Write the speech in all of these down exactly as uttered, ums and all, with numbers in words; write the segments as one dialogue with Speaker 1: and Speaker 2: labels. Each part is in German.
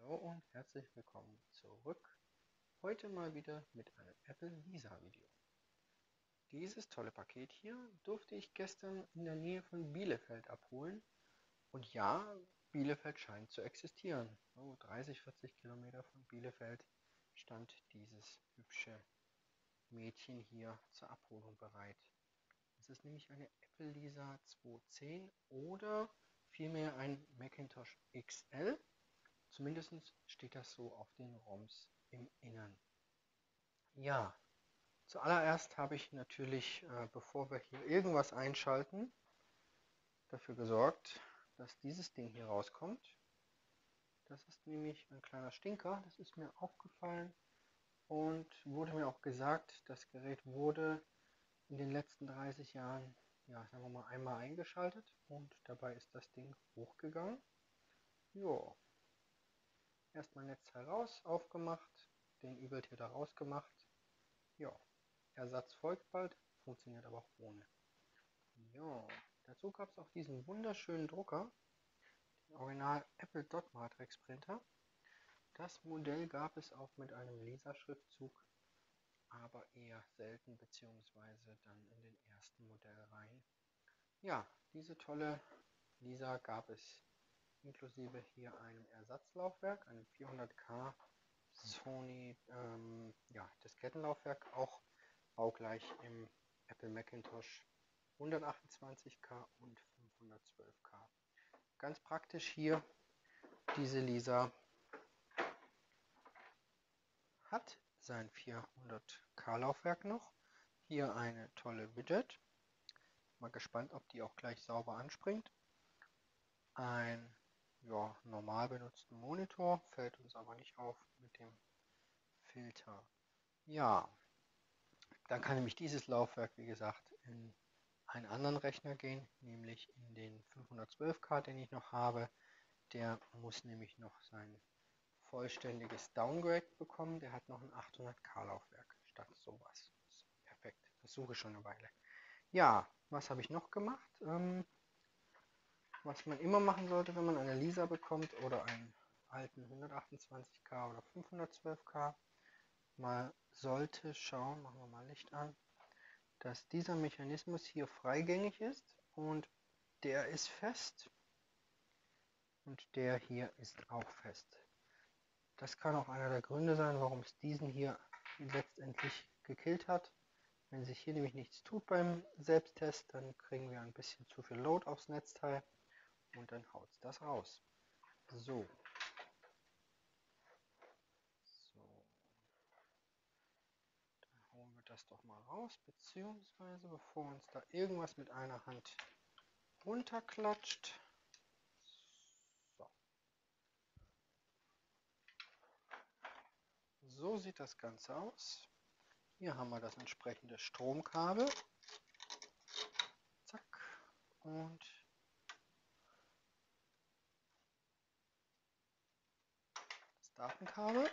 Speaker 1: Hallo und herzlich willkommen zurück. Heute mal wieder mit einem Apple Lisa Video. Dieses tolle Paket hier durfte ich gestern in der Nähe von Bielefeld abholen. Und ja, Bielefeld scheint zu existieren. Oh, dreißig, vierzig Kilometer von Bielefeld stand dieses hübsche Mädchen hier zur Abholung bereit. Es ist nämlich eine Apple Lisa zweihundertzehn oder vielmehr ein Macintosh X L. Zumindest steht das so auf den ROMs im Innern. Ja, zuallererst habe ich natürlich, äh, bevor wir hier irgendwas einschalten, dafür gesorgt, dass dieses Ding hier rauskommt. Das ist nämlich ein kleiner Stinker, das ist mir aufgefallen und wurde mir auch gesagt, das Gerät wurde in den letzten dreißig Jahren, ja, sagen wir mal, einmal eingeschaltet und dabei ist das Ding hochgegangen. Jo. Erstmal Netzteil raus, aufgemacht, den Übeltier da rausgemacht. Ja, Ersatz folgt bald, funktioniert aber auch ohne. Ja, dazu gab es auch diesen wunderschönen Drucker, den Original Apple Dot Matrix Printer. Das Modell gab es auch mit einem Laserschriftzug, aber eher selten, beziehungsweise dann in den ersten Modellreihen. Ja, diese tolle Lisa gab es inklusive hier einem Ersatzlaufwerk, einem vierhundert K Sony ähm, ja, Diskettenlaufwerk, auch baugleich im Apple Macintosh hundertachtundzwanzig K und fünfhundertzwölf K. Ganz praktisch hier, diese Lisa hat sein vierhundert K Laufwerk noch. Hier eine tolle Widget. Mal gespannt, ob die auch gleich sauber anspringt. Ein ja, normal benutzten Monitor, fällt uns aber nicht auf mit dem Filter. Ja, dann kann nämlich dieses Laufwerk, wie gesagt, in einen anderen Rechner gehen, nämlich in den fünfhundertzwölf K, den ich noch habe. Der muss nämlich noch sein vollständiges Downgrade bekommen. Der hat noch ein achthundert K Laufwerk statt sowas. Perfekt, das suche ich schon eine Weile. Ja, was habe ich noch gemacht? Ähm, was man immer machen sollte, wenn man eine Lisa bekommt oder einen alten hundertachtundzwanzig K oder fünfhundertzwölf K, mal sollte schauen, machen wir mal Licht an, dass dieser Mechanismus hier freigängig ist und der ist fest und der hier ist auch fest. Das kann auch einer der Gründe sein, warum es diesen hier letztendlich gekillt hat. Wenn sich hier nämlich nichts tut beim Selbsttest, dann kriegen wir ein bisschen zu viel Load aufs Netzteil und dann haut es das raus. So. So. Dann holen wir das doch mal raus, beziehungsweise bevor uns da irgendwas mit einer Hand runterklatscht. So. So sieht das Ganze aus. Hier haben wir das entsprechende Stromkabel. Zack. Und das Datenkabel.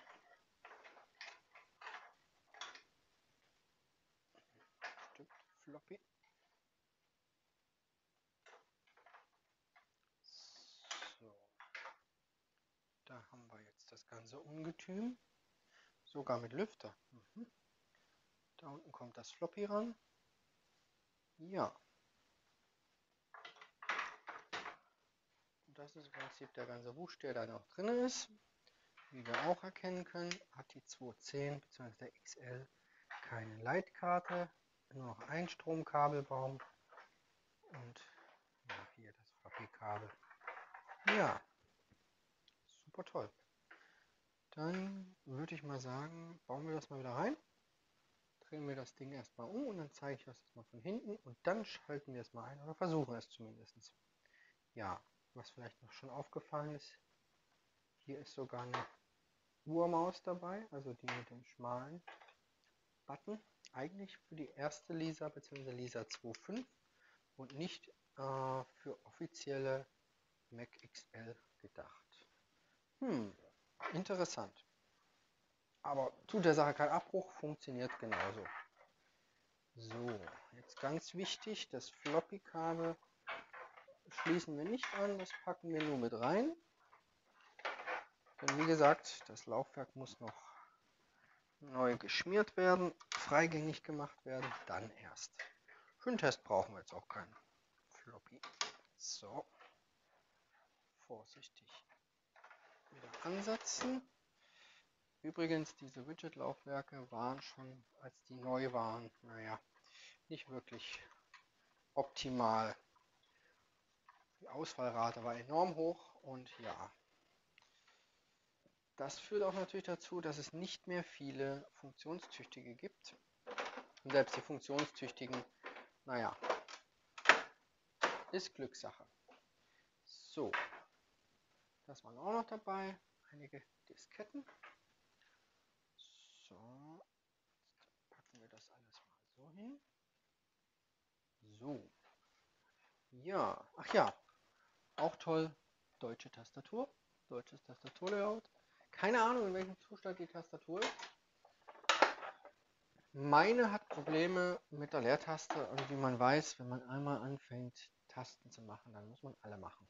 Speaker 1: Stück Floppy. So. Da haben wir jetzt das ganze Ungetüm. Sogar mit Lüfter. Mhm. Da unten kommt das Floppy ran. Ja. Und das ist im Prinzip der ganze Wusch, der da noch drin ist. Wie wir auch erkennen können, hat die zweihundertzehn bzw. der X L keine Leitkarte, nur noch ein Stromkabelbaum und ja, hier das Floppy-Kabel. Ja, super toll. Dann würde ich mal sagen, bauen wir das mal wieder rein. Drehen wir das Ding erstmal um und dann zeige ich euch das mal von hinten und dann schalten wir es mal ein oder versuchen es zumindest. Ja, was vielleicht noch schon aufgefallen ist, hier ist sogar eine Uhrmaus dabei, also die mit dem schmalen Button. Eigentlich für die erste Lisa bzw. Lisa zwei Punkt fünf und nicht äh, für offizielle Mac X L gedacht. Hm, interessant. Aber tut der Sache keinen Abbruch, funktioniert genauso. So, jetzt ganz wichtig, das Floppy-Kabel schließen wir nicht an, das packen wir nur mit rein. Denn wie gesagt, das Laufwerk muss noch neu geschmiert werden, freigängig gemacht werden, dann erst. Für den Test brauchen wir jetzt auch keinen Floppy. So, vorsichtig wieder ansetzen. Übrigens, diese Widget-Laufwerke waren schon, als die neu waren, naja, nicht wirklich optimal. Die Ausfallrate war enorm hoch und ja, das führt auch natürlich dazu, dass es nicht mehr viele funktionstüchtige gibt. Und selbst die funktionstüchtigen, naja, ist Glückssache. So, das waren auch noch dabei, einige Disketten. So, jetzt packen wir das alles mal so hin. So, ja, ach ja, auch toll, deutsche Tastatur, deutsches Tastaturlayout. Keine Ahnung, in welchem Zustand die Tastatur ist. Meine hat Probleme mit der Leertaste und wie man weiß, wenn man einmal anfängt, Tasten zu machen, dann muss man alle machen.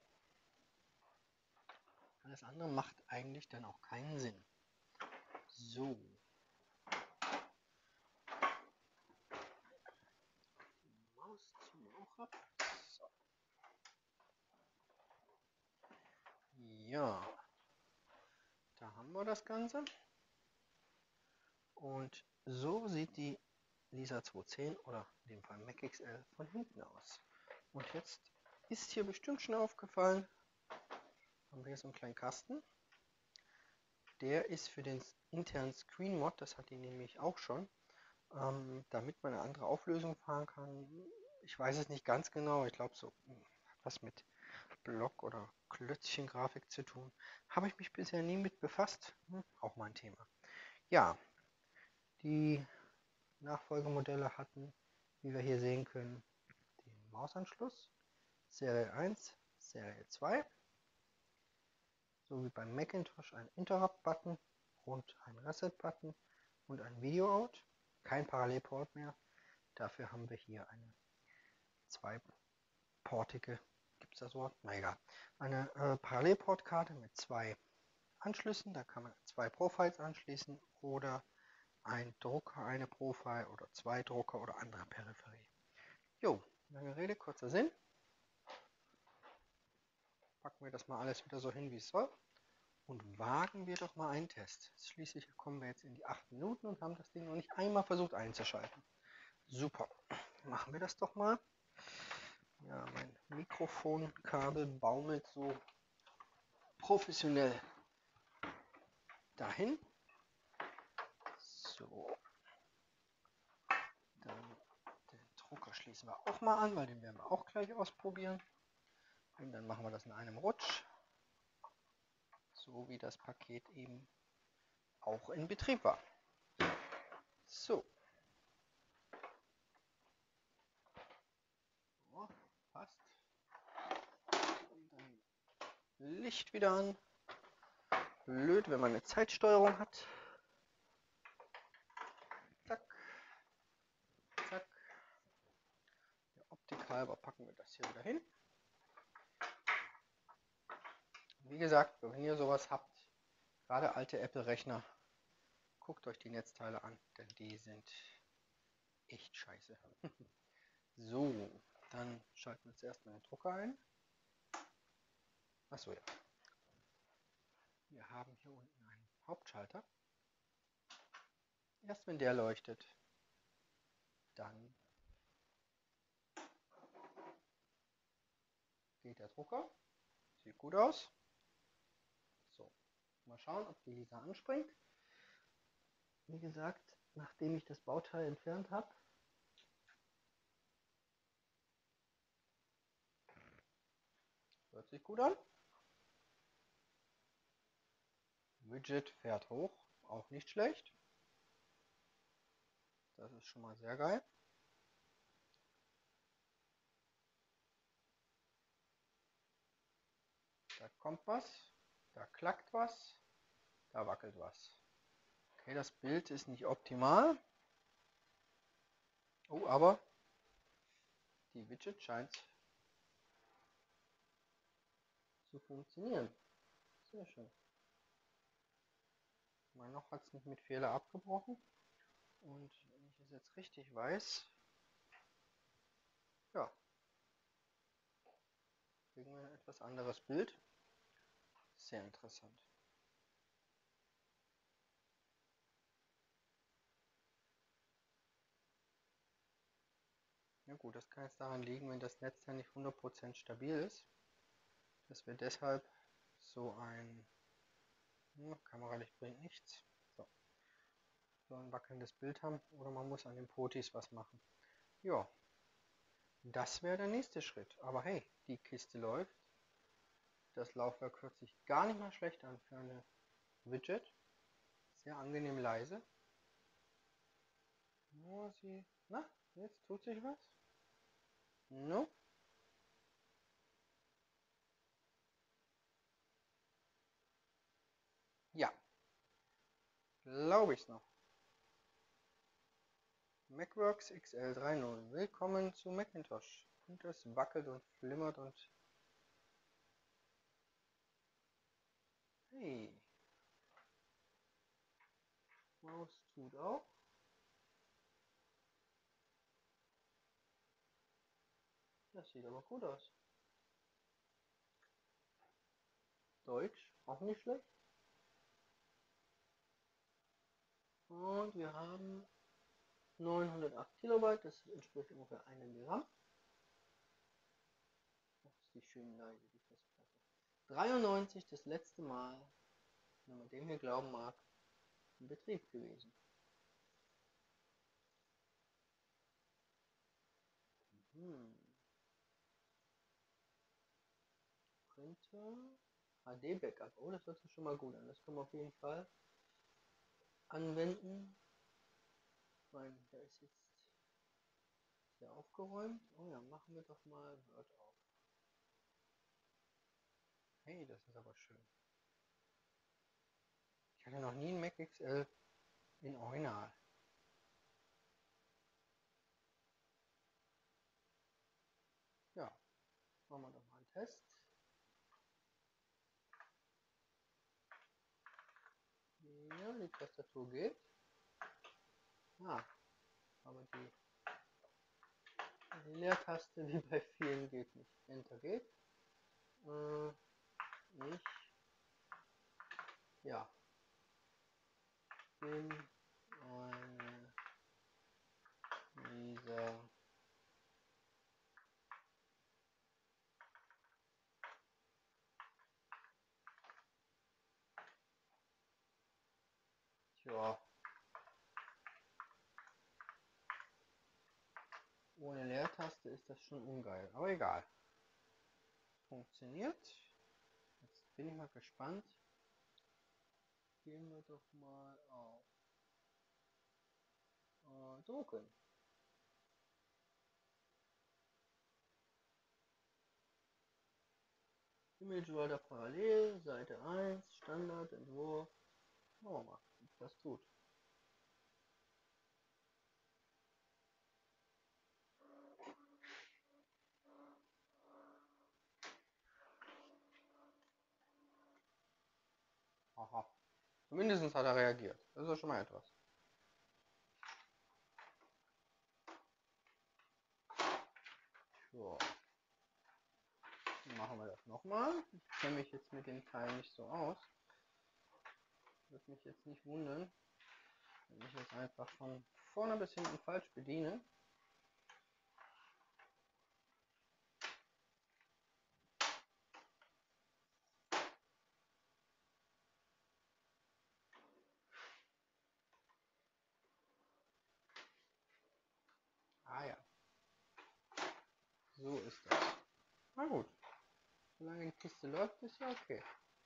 Speaker 1: Alles andere macht eigentlich dann auch keinen Sinn. So. Die Maus ziehen wir auch ab. So. Ja. Da haben wir das Ganze. Und so sieht die Lisa zweihundertzehn oder in dem Fall Mac X L von hinten aus. Und jetzt ist hier bestimmt schon aufgefallen, haben wir hier so einen kleinen Kasten. Der ist für den internen Screen Mod, das hat die nämlich auch schon, ähm, damit man eine andere Auflösung fahren kann. Ich weiß es nicht ganz genau, ich glaube so was mit Block- oder Klötzchen-Grafik zu tun. Habe ich mich bisher nie mit befasst, hm, auch mein Thema. Ja, die Nachfolgemodelle hatten, wie wir hier sehen können, den Mausanschluss, Serie eins, Serie zwei, so wie beim Macintosh ein Interrupt-Button und ein Reset-Button und ein Video-Out. Kein Parallelport mehr. Dafür haben wir hier eine zweiportige, gibt es das Wort? Na egal. Eine äh, Parallelportkarte mit zwei Anschlüssen. Da kann man zwei Profiles anschließen oder ein Drucker, eine Profile oder zwei Drucker oder andere Peripherie. Jo, lange Rede, kurzer Sinn. Packen wir das mal alles wieder so hin, wie es soll. Und wagen wir doch mal einen Test. Schließlich kommen wir jetzt in die acht Minuten und haben das Ding noch nicht einmal versucht einzuschalten. Super, machen wir das doch mal. Ja, mein Mikrofonkabel baumelt so professionell dahin. So, dann den Drucker schließen wir auch mal an, weil den werden wir auch gleich ausprobieren. Und dann machen wir das in einem Rutsch, so wie das Paket eben auch in Betrieb war. So. So, passt. Und dann Licht wieder an. Blöd, wenn man eine Zeitsteuerung hat. Zack. Zack. Der Optik halber packen wir das hier wieder hin. Wie gesagt, wenn ihr sowas habt, gerade alte Apple-Rechner, guckt euch die Netzteile an, denn die sind echt scheiße. So, dann schalten wir zuerst mal den Drucker ein. Achso, ja. Wir haben hier unten einen Hauptschalter. Erst wenn der leuchtet, dann geht der Drucker. Sieht gut aus. So, mal schauen, ob die Lisa anspringt. Wie gesagt, nachdem ich das Bauteil entfernt habe, hört sich gut an. Widget fährt hoch, auch nicht schlecht. Das ist schon mal sehr geil. Da kommt was, da klackt was, da wackelt was. Okay, das Bild ist nicht optimal. Oh, aber die Widget scheint zu funktionieren. Sehr schön. Mal noch hat es nicht mit Fehler abgebrochen. Und wenn ich es jetzt richtig weiß, ja, kriegen wir ein etwas anderes Bild. Sehr interessant. Ja gut, das kann jetzt daran liegen, wenn das Netzteil nicht hundert Prozent stabil ist, dass wir deshalb so ein, ja, Kameralicht bringt nichts, so, so ein wackelndes Bild haben, oder man muss an den Potis was machen. Ja, das wäre der nächste Schritt. Aber hey, die Kiste läuft. Das Laufwerk hört sich gar nicht mal schlecht an für eine Widget. Sehr angenehm leise. Nur sie. Na, jetzt tut sich was. No. Ja, glaube ich noch. Macworks X L drei Punkt null. Willkommen zu Macintosh. Und es wackelt und flimmert und... Hey. Maus tut auch. Das sieht aber gut aus. Deutsch, auch nicht schlecht. Und wir haben neunhundertacht Kilobyte, das entspricht ungefähr einem Gramm. Das ist die schön leise, die Festplatte. dreiundneunzig, das letzte Mal, wenn man dem hier glauben mag, in Betrieb gewesen. Hm. Printer, H D Backup, oh, das hört sich schon mal gut an. Das können wir auf jeden Fall anwenden. Ich meine, der ist jetzt sehr aufgeräumt. Oh ja, machen wir doch mal Word auf. Hey, das ist aber schön. Ich hatte noch nie ein Mac X L in Original. Ja, machen wir doch mal einen Test. Ja, die Tastatur geht. Ah, aber die, die Leertaste, wie bei vielen, geht nicht. Enter geht. Äh, ich, ja, bin eine dieser ja, ohne Leertaste ist das schon ungeil, aber egal. Funktioniert. Jetzt bin ich mal gespannt. Gehen wir doch mal auf äh, drucken. Image Writer parallel, Seite eins, Standard, Entwurf. Schauen wir mal, ob das tut. Aha. Zumindest hat er reagiert. Das ist ja schon mal etwas. So. Dann machen wir das nochmal. Ich kenne mich jetzt mit dem Teil nicht so aus. Würde mich jetzt nicht wundern, wenn ich das einfach von vorne bis hinten falsch bediene. Ah ja. So ist das. Na gut. Solange die Kiste läuft, ist ja okay.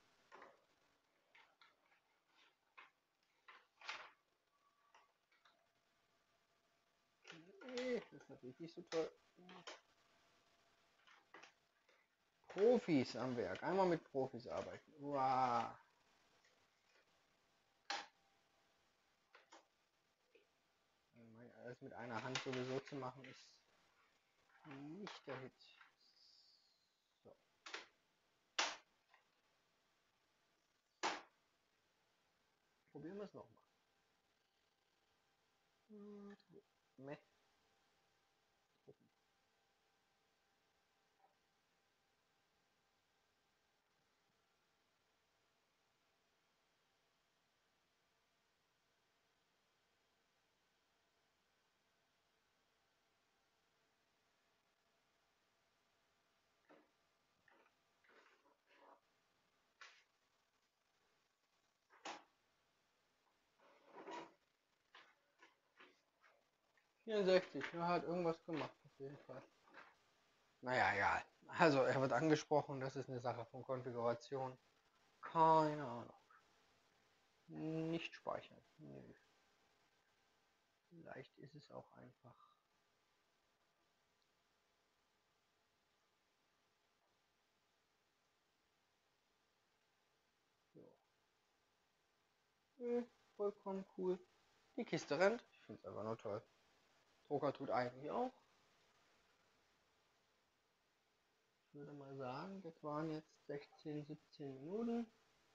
Speaker 1: Nee, das ist natürlich nicht so toll. Profis am Werk. Einmal mit Profis arbeiten. Wow. Alles mit einer Hand sowieso zu machen, ist nicht der Hit. So. Probieren wir es nochmal. Meh. vierundsechzig, er hat irgendwas gemacht auf jeden Fall. Naja, egal. Also er wird angesprochen, das ist eine Sache von Konfiguration. Keine Ahnung. Nicht speichern. Nö. Vielleicht ist es auch einfach. So. Nö, vollkommen cool. Die Kiste rennt. Ich finde es einfach nur toll. Drucker tut eigentlich auch. Ich würde mal sagen, das waren jetzt sechzehn, siebzehn Minuten.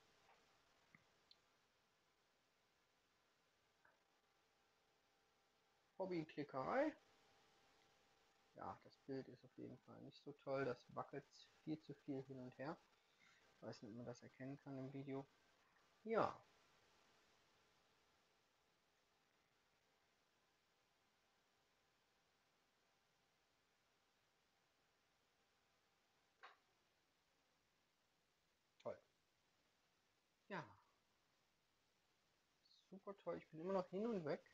Speaker 1: Hobbyklickerei. Ja, das Bild ist auf jeden Fall nicht so toll. Das wackelt viel zu viel hin und her. Ich weiß nicht, ob man das erkennen kann im Video. Ja. Toll. Ja. Super toll. Ich bin immer noch hin und weg.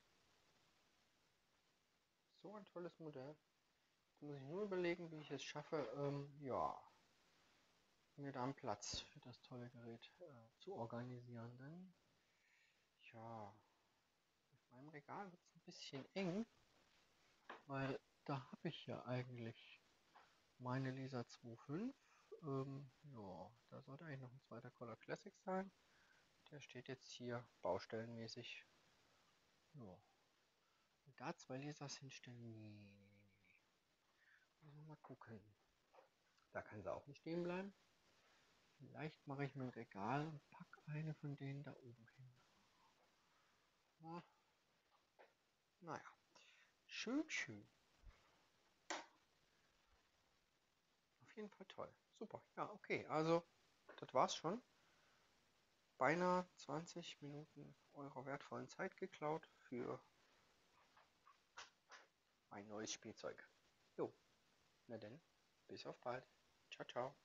Speaker 1: So ein tolles Modell. Da muss ich nur überlegen, wie ich es schaffe, ähm, ja, mir da einen Platz für das tolle Gerät äh, zu organisieren. Denn, ja, auf meinem Regal wird es ein bisschen eng, weil da habe ich ja eigentlich meine Lisa zwei Punkt fünf. Ähm, ja, da sollte eigentlich noch ein zweiter Color Classic sein. Der steht jetzt hier baustellenmäßig. Ja. Und da zwei Lasers hinstellen? Nee, nee, nee, nee. Müssen wir mal gucken. Da kann sie auch nicht stehen bleiben. Vielleicht mache ich mir ein Regal und packe eine von denen da oben hin. Ja. Naja, schön, schön. Auf jeden Fall toll. Super. Ja, okay. Also, das war's schon. Beinahe zwanzig Minuten eurer wertvollen Zeit geklaut für ein neues Spielzeug. Jo, na denn, bis auf bald. Ciao, ciao.